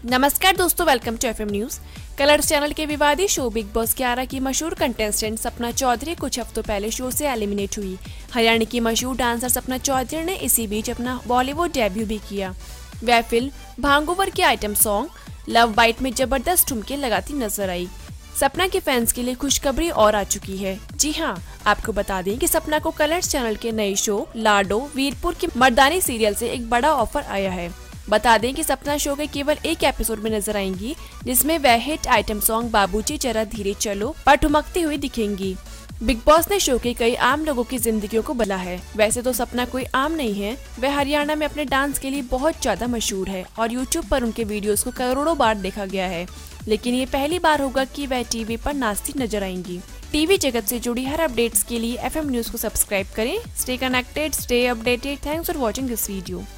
नमस्कार दोस्तों, welcome to FM news. Colors channel के विवादित शो बिग बॉस 11 की मशहूर कंटेस्टेंट सपना चौधरी कुछ हफ्तों पहले शो से एलिमिनेट हुई। हरियाणा की मशहूर डांसर सपना चौधरी ने इसी बीच अपना बॉलीवुड डेब्यू भी किया। वह फिल्म भांगोवर के आइटम सॉन्ग लव बाइट में जबरदस्त ठुमके लगाती नजर आई। सपना के फैंस के लिए खुशखबरी और आ चुकी है। जी हाँ, आपको बता दें कि सपना को कलर्स चैनल के नए शो लाडो वीरपुर की मर्दानी सीरियल से एक बड़ा ऑफर आया है। बता दें कि सपना शो के केवल एक एपिसोड में नजर आएंगी, जिसमें वह हिट आइटम सॉन्ग बाबूजी धीरे चलो पर ठुमकती हुई दिखेंगी। बिग बॉस ने शो के कई आम लोगों की जिंदगियों को बदला है। वैसे तो सपना कोई आम नहीं है, वह हरियाणा में अपने डांस के लिए बहुत ज्यादा मशहूर है और यूट्यूब पर उनके वीडियोस को करोड़ों बार देखा गया है। लेकिन ये पहली बार होगा कि वह टीवी पर नाचती नजर आएंगी। टीवी जगत से जुड़ी हर अपडेट्स के लिए एफएम न्यूज को सब्सक्राइब करें। Stay connected, stay updated. Thanks for watching this video.